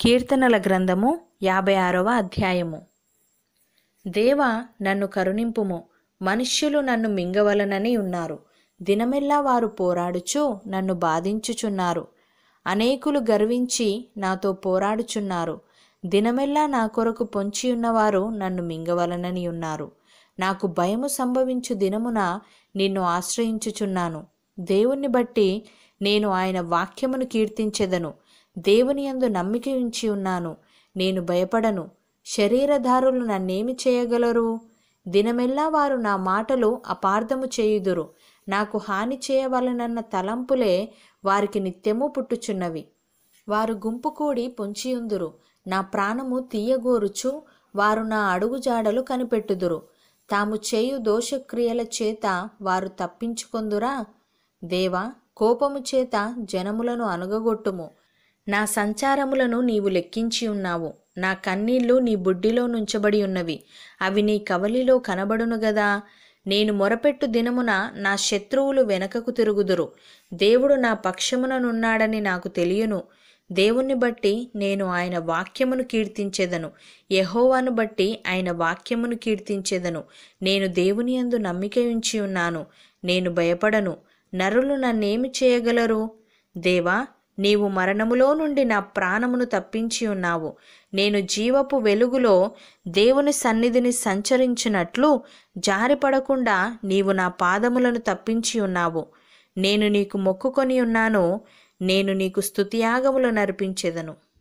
కీర్తనల గ్రంథము 56వ అధ్యాయము. దేవా, నన్ను కరుణింపుము. మనుష్యులు నన్ను మింగవలనని ఉన్నారు. దినమెల్లా వారు పోరాడుచు నన్ను బాధించుచున్నారు. అనేకులు గర్వించి నాతో పోరాడుచున్నారు. దినమెల్లా నా కొరకు పొంచియున్నవారు నన్ను మింగవలనని ఉన్నారు. నాకు భయము సంభవించు దినమున నిన్ను ఆశ్రయించుచున్నాను. దేవుణ్ణి బట్టి నేను ఆయన వాక్యమును కీర్తించెదను. దేవుని యందు నమ్మిక ఉంచి ఉన్నాను, నేను భయపడను. శరీరధారులు నన్నేమి చేయగలరు? దినమెల్లా వారు నా మాటలు అపార్థము చేయుదురు. నాకు హాని చేయవలనన్న తలంపులే వారికి నిత్యము పుట్టుచున్నవి. వారు గుంపు కూడి పొంచియుందురు. నా ప్రాణము తీయగోరుచు వారు నా అడుగుజాడలు కనిపెట్టుదురు. తాము చేయు దోషక్రియల చేత వారు తప్పించుకొందురా? దేవా, కోపము చేత జనములను అణగగొట్టుము. నా సంచారములను నీవు లెక్కించి ఉన్నావు. నా కన్నీళ్లు నీ బుడ్డిలో నుంచబడి ఉన్నవి. అవి నీ కవలిలో కనబడును గదా. నేను మొరపెట్టు దినమున నా శత్రువులు వెనకకు తిరుగుదురు. దేవుడు నా పక్షముననున్నాడని నాకు తెలియను. దేవుణ్ణి బట్టి నేను ఆయన వాక్యమును కీర్తించెదను. యెహోవాను బట్టి ఆయన వాక్యమును కీర్తించెదను. నేను దేవుని యందు నమ్మిక ఉంచి ఉన్నాను, నేను భయపడను. నరులు నన్నేమి చేయగలరు? దేవా, నీవు మరణములో నుండి నా ప్రాణమును తప్పించి ఉన్నావు. నేను జీవపు వెలుగులో దేవుని సన్నిధిని సంచరించినట్లు జారిపడకుండా నీవు నా పాదములను తప్పించి ఉన్నావు. నేను నీకు మొక్కుకొని ఉన్నాను, నేను నీకు స్తుతియాగములను అర్పించెదను.